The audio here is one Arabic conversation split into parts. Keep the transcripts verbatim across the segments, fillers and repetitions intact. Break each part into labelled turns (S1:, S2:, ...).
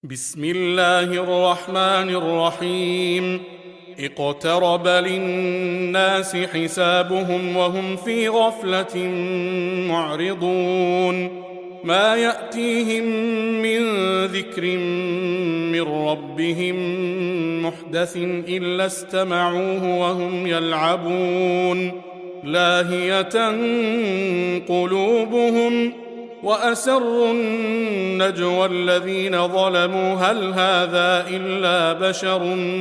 S1: بسم الله الرحمن الرحيم. اقترب للناس حسابهم وهم في غفلة معرضون. ما يأتيهم من ذكر من ربهم محدث إلا استمعوه وهم يلعبون لاهية قلوبهم وأسروا النجوى الذين ظلموا هل هذا إلا بشر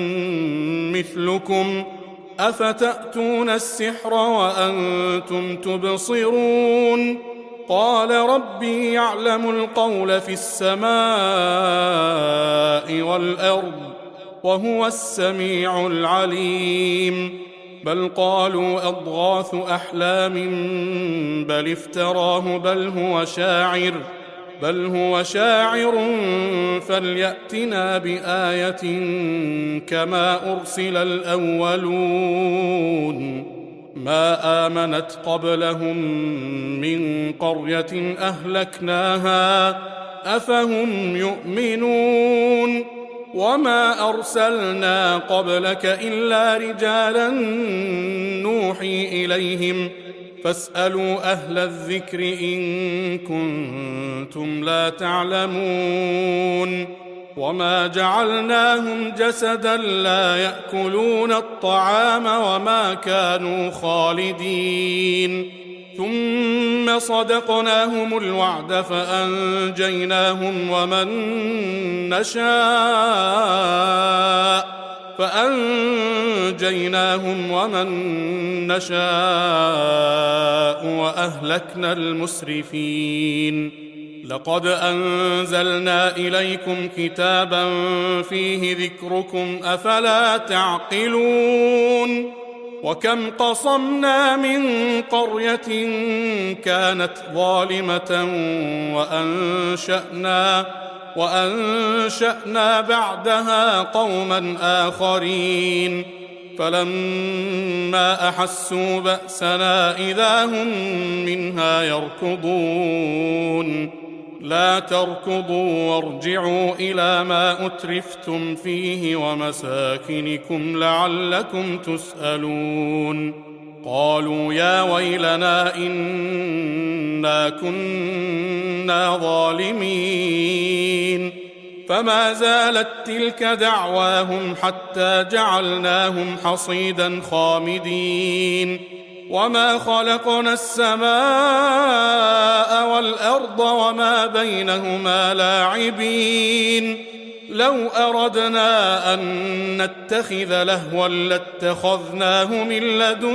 S1: مثلكم أفتأتون السحر وأنتم تبصرون. قال ربي يعلم القول في السماء والأرض وهو السميع العليم. بل قالوا أضغاث أحلام بل افتراه بل هو شاعر بل هو شاعر فليأتنا بآية كما أرسل الأولون. ما آمنت قبلهم من قرية أهلكناها أفهم يؤمنون. وما أرسلنا قبلك إلا رجالا نوحي إليهم فاسألوا أهل الذكر إن كنتم لا تعلمون. وما جعلناهم جسدا لا يأكلون الطعام وما كانوا خالدين. ثم صدقناهم الوعد فأنجيناهم ومن نشاء فأنجيناهم ومن نشاء وأهلكنا المسرفين. لقد أنزلنا إليكم كتابا فيه ذكركم أفلا تعقلون. وكم قصمنا من قرية كانت ظالمة وأنشأنا وأنشأنا بعدها قوما آخرين فلما أحسوا بأسنا إذا هم منها يركضون. لا تركضوا وارجعوا إلى ما أترفتم فيه ومساكنكم لعلكم تسألون. قالوا يا ويلنا إنا كنا ظالمين. فما زالت تلك دعواهم حتى جعلناهم حصيدا خامدين. وما خلقنا السماء والأرض وما بينهما لاعبين. لو أردنا أن نتخذ لهوا لاتخذناه من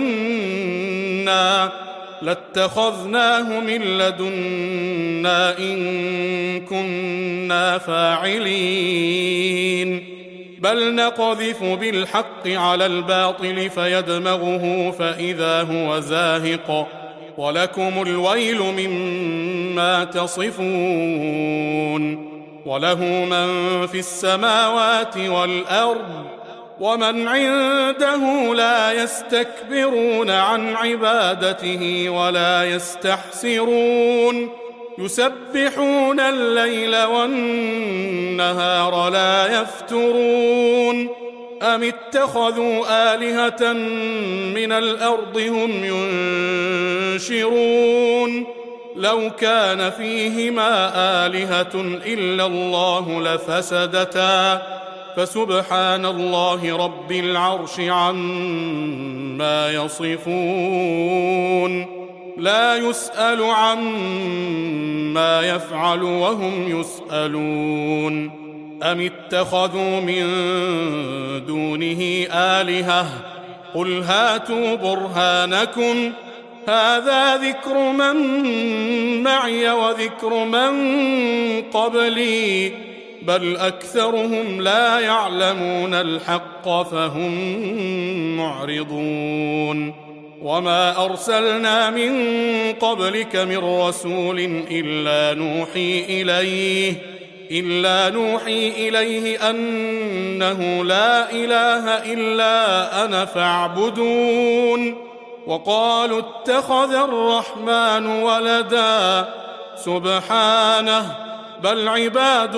S1: لدنا لاتخذناه من لدنا إن كنا فاعلين. بل نقذف بالحق على الباطل فيدمغه فإذا هو زاهق ولكم الويل مما تصفون. وله من في السماوات والأرض ومن عنده لا يستكبرون عن عبادته ولا يستحسرون. يسبحون الليل والنهار لا يفترون. أم اتخذوا آلهة من الأرض هم ينشرون. لو كان فيهما آلهة إلا الله لفسدتا فسبحان الله رب العرش عما يصفون. لا يسأل عما يفعل وهم يسألون. أم اتخذوا من دونه آلهة قل هاتوا برهانكم هذا ذكر من معي وذكر من قبلي بل أكثرهم لا يعلمون الحق فهم معرضون. وما أرسلنا من قبلك من رسول إلا نوحي إليه إلا نوحي إليه أنه لا إله إلا أنا فاعبدون. وقالوا اتخذ الرحمن ولدا سبحانه بل عباد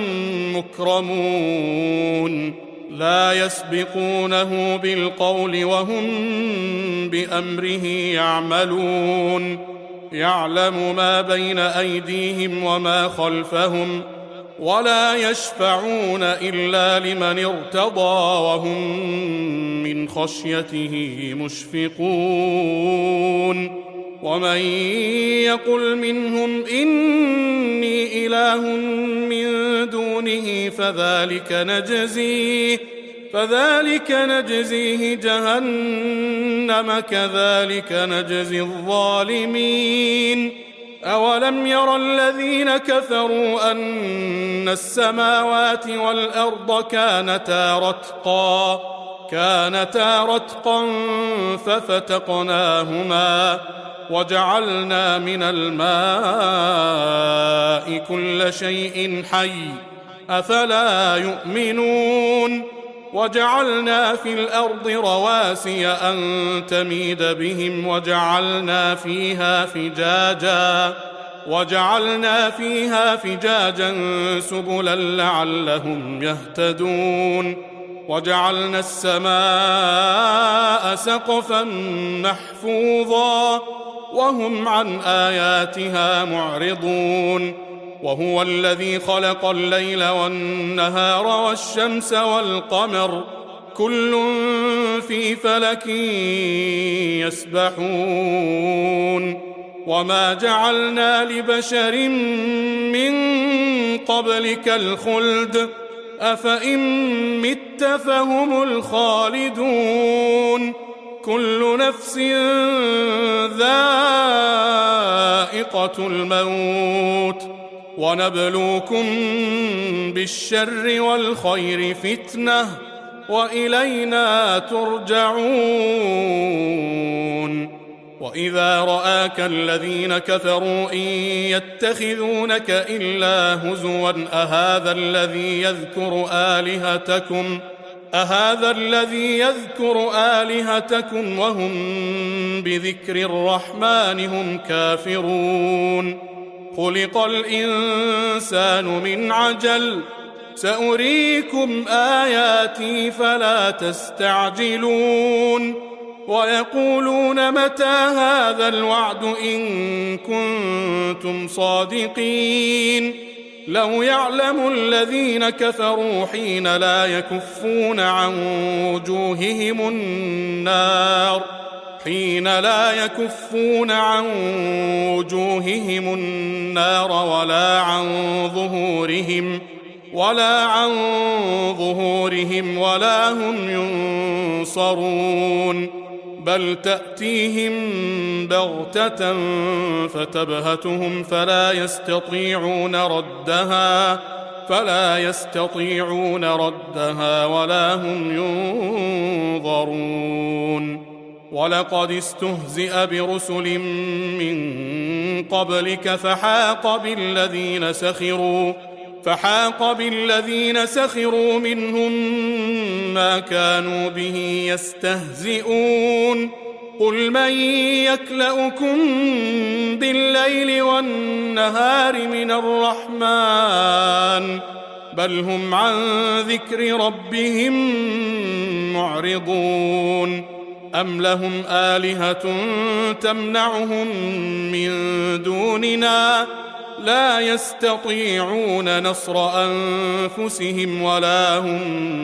S1: مكرمون لا يسبقونه بالقول وهم بأمره يعملون يعلم ما بين أيديهم وما خلفهم ولا يشفعون إلا لمن ارتضى وهم من خشيته مشفقون ومن يقل منهم إني إله من دونه فذلك نجزيه فذلك نجزيه جهنم كذلك نجزي الظالمين أولم ير الذين كفروا أن السماوات والأرض كانتا رتقا كانتا رتقا ففتقناهما وجعلنا من الماء كل شيء حي أفلا يؤمنون وجعلنا في الأرض رواسي أن تميد بهم وجعلنا فيها فجاجا وجعلنا فيها فجاجا سبلا لعلهم يهتدون وجعلنا السماء سقفا محفوظا وهم عن آياتها معرضون وهو الذي خلق الليل والنهار والشمس والقمر كل في فلك يسبحون وما جعلنا لبشر من قبلك الخلد أفإن مت فهم الخالدون كل نفس ذائقة الموت ونبلوكم بالشر والخير فتنة وإلينا ترجعون وإذا رآك الذين كفروا إن يتخذونك إلا هزوا أهذا الذي يذكر آلهتكم أهذا الذي يذكر آلهتكم وهم بذكر الرحمن هم كافرون خلق الإنسان من عجل سأريكم آياتي فلا تستعجلون ويقولون متى هذا الوعد إن كنتم صادقين لو يعلم الذين كفروا حين لا يكفون عن وجوههم النار حين لا يكفون عن وجوههم النار ولا عن ظهورهم ولا عن ظهورهم ولا هم ينصرون بل تأتيهم بغتة فتبهتهم فلا يستطيعون ردها فلا يستطيعون ردها ولا هم ينظرون ولقد استهزئ برسل من قبلك فحاق بالذين سخروا فحاق بالذين سخروا منهم ما كانوا به يستهزئون قل من يكلؤكم بالليل والنهار من الرحمن بل هم عن ذكر ربهم معرضون أم لهم آلهة تمنعهم من دوننا لا يستطيعون نصر أنفسهم ولا هم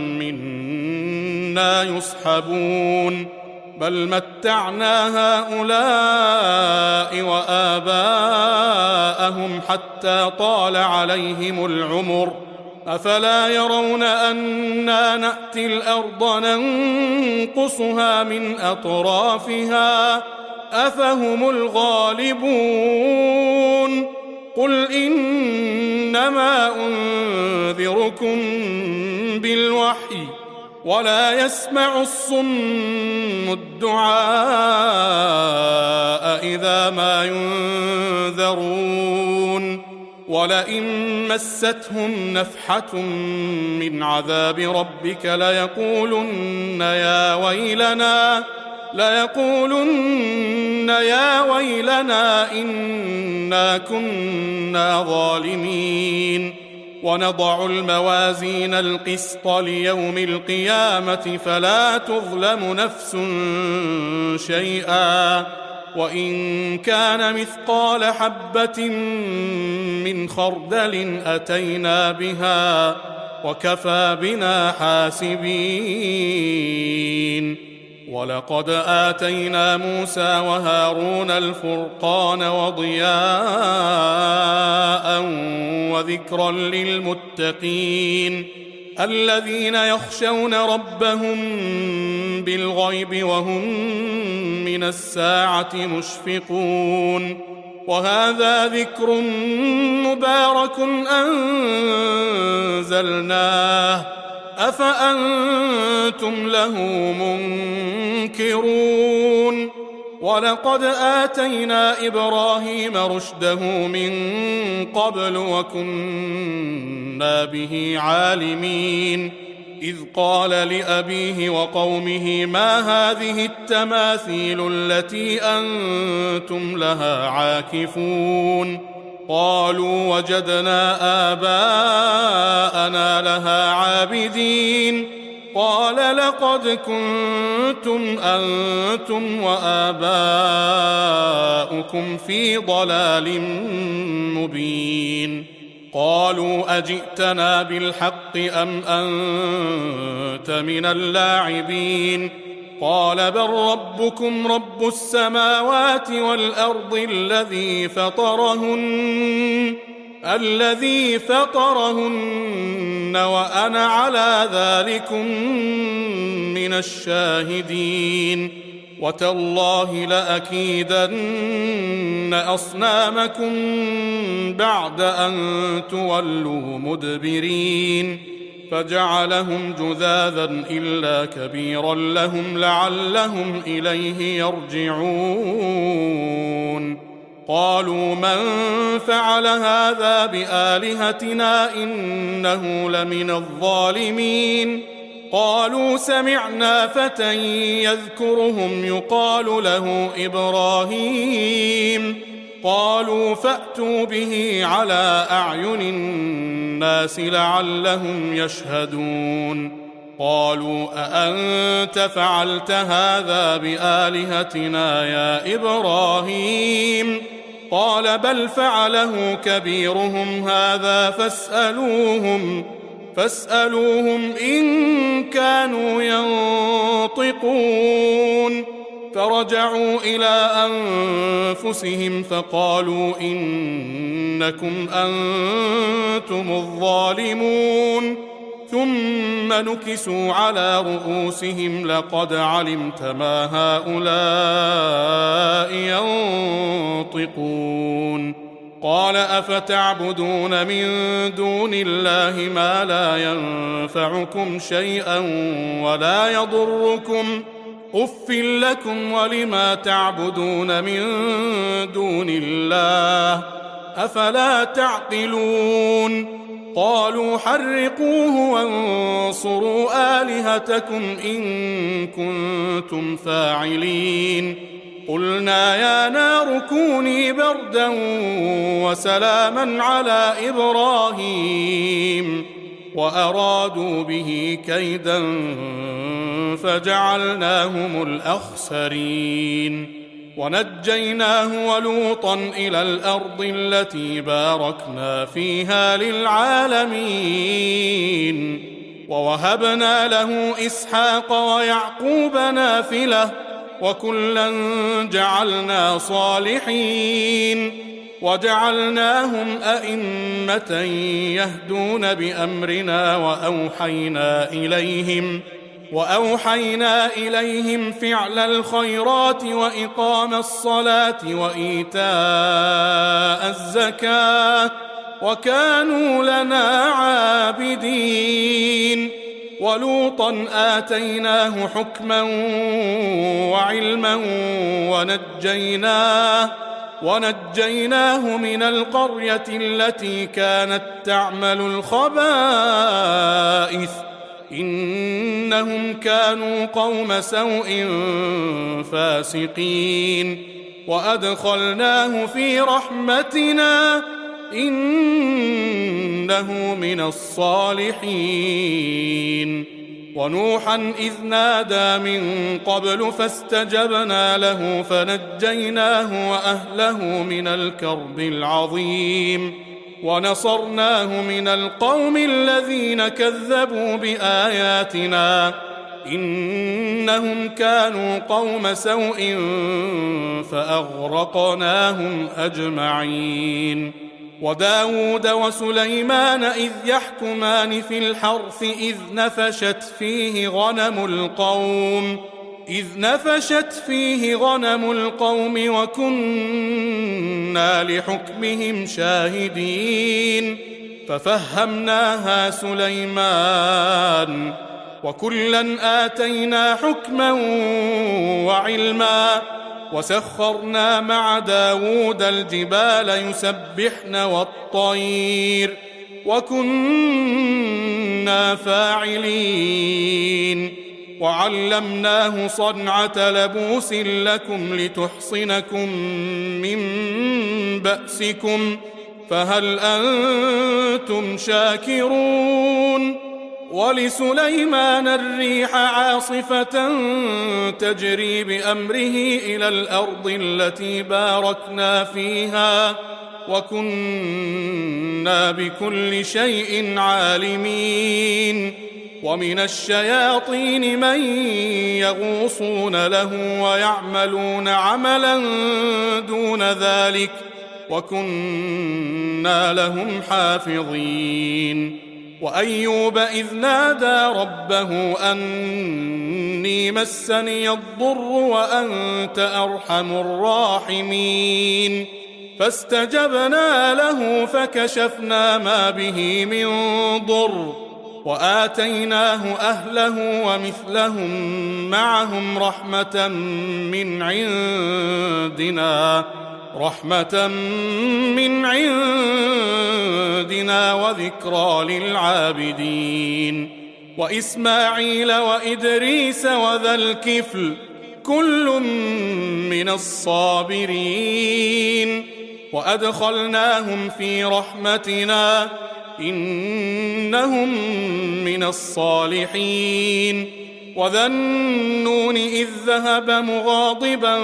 S1: منا يصحبون بل متعنا هؤلاء وآباءهم حتى طال عليهم العمر أفلا يرون أنا نأتي الأرض ننقصها من أطرافها أفهم الغالبون قل إنما أنذركم بالوحي ولا يسمع الصم الدعاء إذا ما ينذرون ولئن مستهم نفحة من عذاب ربك ليقولن يا ويلنا ليقولن يا ويلنا إنا كنا ظالمين ونضع الموازين القسط ليوم القيامة فلا تظلم نفس شيئا وإن كان مثقال حبة من خردل أتينا بها وكفى بنا حاسبين ولقد آتينا موسى وهارون الفرقان وضياء وذكرا للمتقين الذين يخشون ربهم بالغيب وهم من الساعة مشفقون وهذا ذكر مبارك أنزلناه أفأنتم له منكرون ولقد آتينا إبراهيم رشده من قبل وكنا به عالمين إذ قال لأبيه وقومه ما هذه التماثيل التي أنتم لها عاكفون قالوا وجدنا آباءنا لها عابدين قال لقد كنتم أنتم وآباؤكم في ضلال مبين قالوا أجئتنا بالحق أم أنت من اللاعبين قال بل ربكم رب السماوات والأرض الذي فطرهن الذي فطرهن وأنا على ذلكم من الشاهدين وتالله لأكيدن أصنامكم بعد أن تولوا مدبرين فجعلهم جذاذا إلا كبيرا لهم لعلهم إليه يرجعون قالوا من فعل هذا بآلهتنا إنه لمن الظالمين قالوا سمعنا فتى يذكرهم يقال له إبراهيم قالوا فأتوا به على أعين الناس لعلهم يشهدون قالوا أأنت فعلت هذا بآلهتنا يا إبراهيم قال بل فعله كبيرهم هذا فاسألوهم فاسألوهم إن كانوا ينطقون فرجعوا إلى أنفسهم فقالوا إنكم أنتم الظالمون ثم نكسوا على رؤوسهم لقد علمت ما هؤلاء ينطقون قال أفتعبدون من دون الله ما لا ينفعكم شيئا ولا يضركم أف لكم ولما تعبدون من دون الله أفلا تعقلون قالوا حرقوه وانصروا آلهتكم إن كنتم فاعلين قلنا يا نار كوني بردا وسلاما على إبراهيم وأرادوا به كيدا فجعلناهم الأخسرين ونجيناه ولوطا إلى الأرض التي باركنا فيها للعالمين ووهبنا له إسحاق ويعقوب نافلة وكلا جعلنا صالحين وجعلناهم أئمة يهدون بأمرنا وأوحينا إليهم وأوحينا إليهم فعل الخيرات وإقام الصلاة وإيتاء الزكاة وكانوا لنا عابدين ولوطا آتيناه حكما وعلما ونجيناه ونجيناه من القرية التي كانت تعمل الخبائث إنهم إنهم كانوا قوم سوء فاسقين وأدخلناه في رحمتنا إنه من الصالحين ونوحا إذ نادى من قبل فاستجبنا له فنجيناه وأهله من الكرب العظيم ونصرناه من القوم الذين كذبوا بآياتنا إنهم كانوا قوم سوء فأغرقناهم أجمعين وداود وسليمان إذ يحكمان في الحرث إذ نفشت فيه غنم القوم إذ نفشت فيه غنم القوم وكنا لحكمهم شاهدين ففهمناها سليمان وكلا آتينا حكما وعلما وسخرنا مع داود الجبال يسبحن والطير وكنا فاعلين وعلمناه صنعة لبوس لكم لتحصنكم من بأسكم فهل أنتم شاكرون ولسليمان الريح عاصفة تجري بأمره إلى الأرض التي باركنا فيها وكنا بكل شيء عالمين ومن الشياطين من يغوصون له ويعملون عملا دون ذلك وكنا لهم حافظين وأيوب إذ نادى ربه أني مسني الضر وأنت أرحم الراحمين فاستجبنا له فكشفنا ما به من ضر وآتيناه أهله ومثلهم معهم رحمة من عندنا رحمة من عندنا وذكرى للعابدين وإسماعيل وإدريس وذا الكفل كل من الصابرين وأدخلناهم في رحمتنا إنهم من الصالحين وذا النون إذ ذهب مغاضبا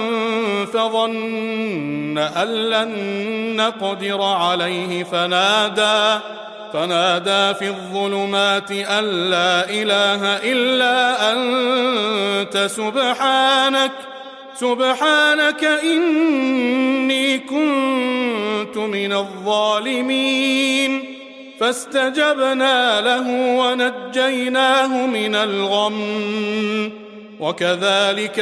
S1: فظن أن لن نقدر عليه فنادى فنادى في الظلمات أن لا إله إلا أنت سبحانك سبحانك إني كنت من الظالمين فاستجبنا له ونجيناه من الغم وكذلك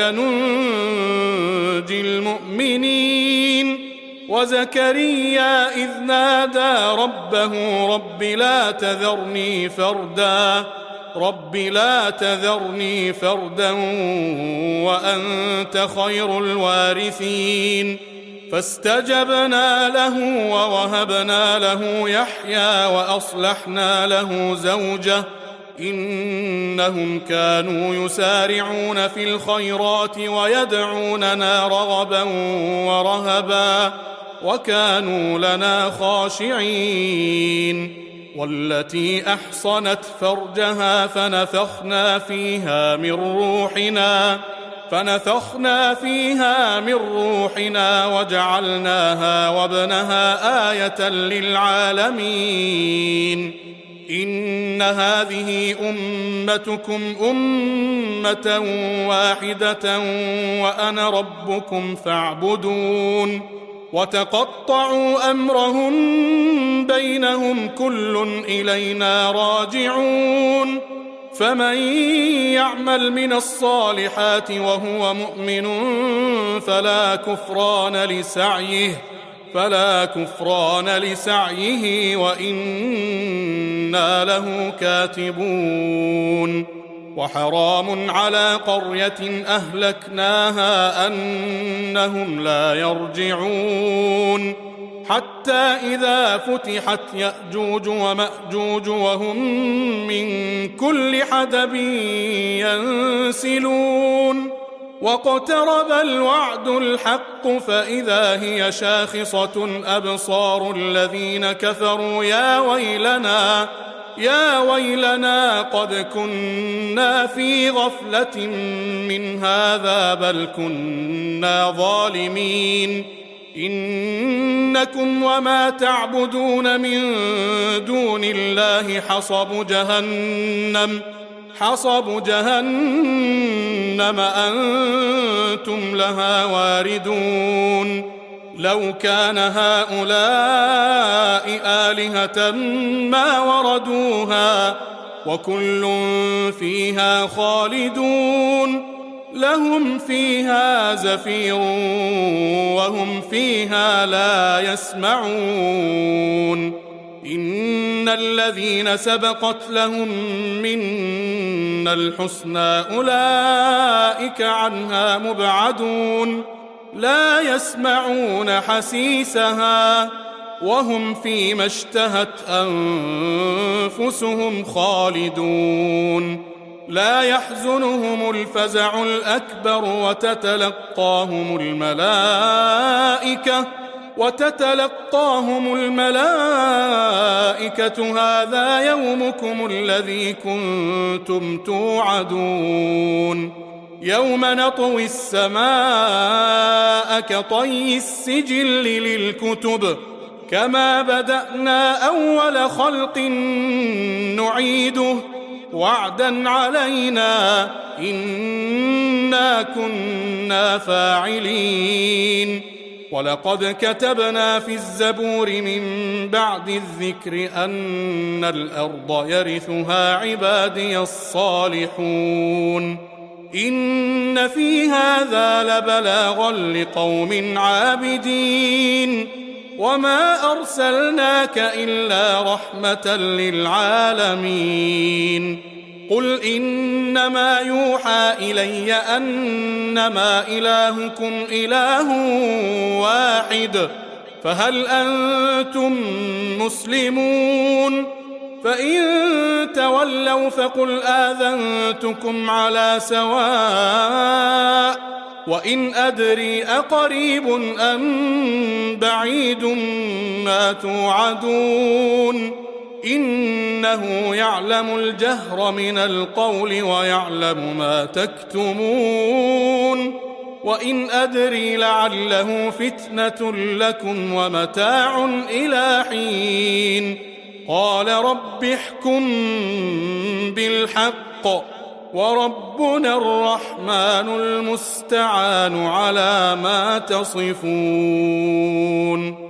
S1: ننجي المؤمنين وزكريا إذ نادى ربه رب لا تذرني فردا رب لا تذرني فردا وأنت خير الوارثين فاستجبنا له ووهبنا له يحيى وأصلحنا له زوجه إنهم كانوا يسارعون في الخيرات ويدعوننا رغبا ورهبا وكانوا لنا خاشعين والتي أحصنت فرجها فنفخنا فيها من روحنا فنفخنا فيها من روحنا وجعلناها وابنها آية للعالمين إن هذه أمتكم أمة واحدة وأنا ربكم فاعبدون وتقطعوا أمرهم بينهم كل إلينا راجعون فمن يعمل من الصالحات وهو مؤمن فلا كفران لسعيه فلا كفران لسعيه وإنا له كاتبون وحرام على قرية أهلكناها أنهم لا يرجعون حتى إذا فتحت يأجوج ومأجوج وهم من كل حدب ينسلون واقترب الوعد الحق فإذا هي شاخصة أبصار الذين كفروا يا ويلنا يا ويلنا قد كنا في غفلة من هذا بل كنا ظالمين إنكم وما تعبدون من دون الله حصب جهنم حصب جهنم أنتم لها واردون لو كان هؤلاء آلهة ما وردوها وكل فيها خالدون لهم فيها زفير وهم فيها لا يسمعون إن الذين سبقت لهم منا الحسنى أولئك عنها مبعدون لا يسمعون حسيسها وهم فيما اشتهت أنفسهم خالدون لا يحزنهم الفزع الأكبر وتتلقاهم الملائكة وتتلقاهم الملائكة هذا يومكم الذي كنتم توعدون يوم نطوي السماء كطي السجل للكتب كما بدأنا أول خلق نعيده وعدا علينا إنا كنا فاعلين ولقد كتبنا في الزبور من بعد الذكر أن الأرض يرثها عبادي الصالحون إن في هذا لبلاغا لقوم عابدين وما أرسلناك إلا رحمة للعالمين قل إنما يوحى إلي أنما إلهكم إله واحد فهل أنتم مسلمون فإن تولوا فقل آذنتكم على سواء وإن أدري أقريب أم بعيد ما توعدون إنه يعلم الجهر من القول ويعلم ما تكتمون وإن أدري لعله فتنة لكم ومتاع إلى حين قال رب احكم بالحق وربنا الرحمن المستعان على ما تصفون.